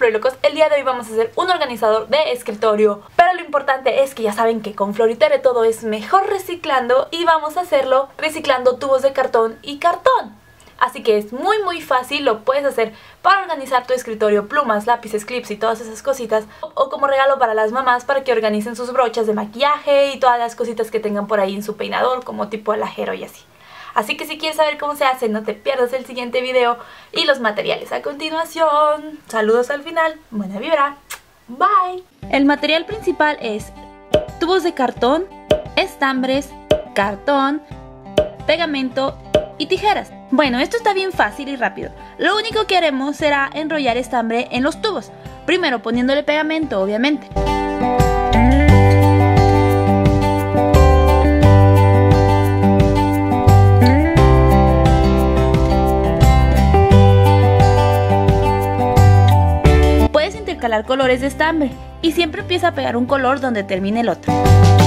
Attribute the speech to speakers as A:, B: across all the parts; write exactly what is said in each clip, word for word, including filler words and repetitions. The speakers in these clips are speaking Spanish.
A: Florilocos, el día de hoy vamos a hacer un organizador de escritorio. Pero lo importante es que ya saben que con Floritere todo es mejor reciclando y vamos a hacerlo reciclando tubos de cartón y cartón. Así que es muy muy fácil, lo puedes hacer para organizar tu escritorio, plumas, lápices, clips y todas esas cositas, o como regalo para las mamás para que organicen sus brochas de maquillaje y todas las cositas que tengan por ahí en su peinador, como tipo alajero y así. Así que si quieres saber cómo se hace, no te pierdas el siguiente video y los materiales a continuación. Saludos al final, buena vibra, bye. El material principal es tubos de cartón, estambres, cartón, pegamento y tijeras. Bueno, esto está bien fácil y rápido. Lo único que haremos será enrollar estambre en los tubos, primero poniéndole pegamento, obviamente. Puedes intercalar colores de estambre y siempre empieza a pegar un color donde termine el otro.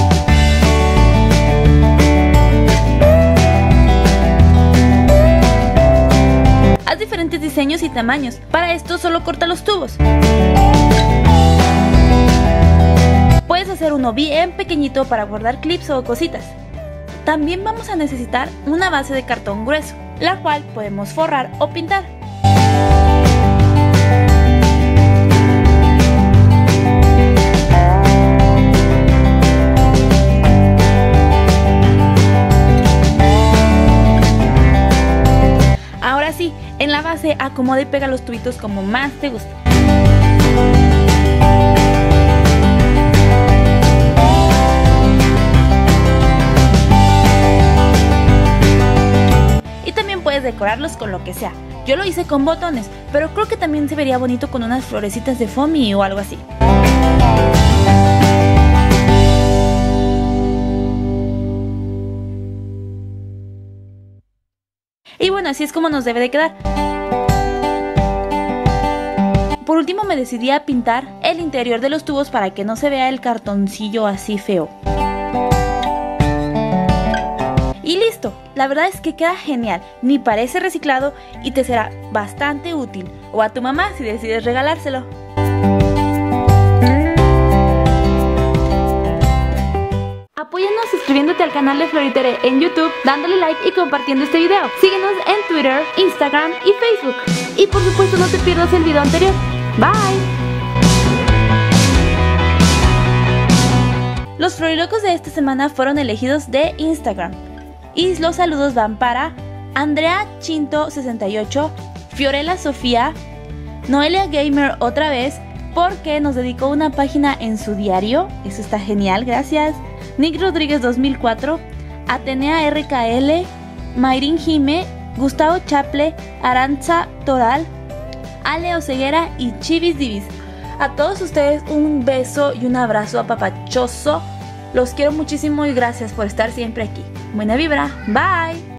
A: Haz diferentes diseños y tamaños. Para esto solo corta los tubos. Puedes hacer uno bien pequeñito para guardar clips o cositas. También vamos a necesitar una base de cartón grueso, la cual podemos forrar o pintar. Ahora sí, en la base acomoda y pega los tubitos como más te guste. Y también puedes decorarlos con lo que sea. Yo lo hice con botones, pero creo que también se vería bonito con unas florecitas de foamy o algo así. Y bueno, así es como nos debe de quedar. Por último me decidí a pintar el interior de los tubos para que no se vea el cartoncillo así feo. Y listo, la verdad es que queda genial, ni parece reciclado y te será bastante útil. O a tu mamá si decides regalárselo. Apóyanos suscribiéndote al canal de Floritere en YouTube, dándole like y compartiendo este video. Síguenos en Twitter, Instagram y Facebook. Y por supuesto no te pierdas el video anterior. Bye. Los Florilocos de esta semana fueron elegidos de Instagram. Y los saludos van para Andrea Chinto sesenta y ocho, Fiorella Sofía, Noelia Gamer otra vez, porque nos dedicó una página en su diario. Eso está genial, gracias. Nick Rodríguez dos mil cuatro, Atenea R K L, Mayrin Jime, Gustavo Chaple, Aranza Toral, Ale Oseguera y Chivis Divis. A todos ustedes un beso y un abrazo apapachoso. Los quiero muchísimo y gracias por estar siempre aquí. Buena vibra, bye.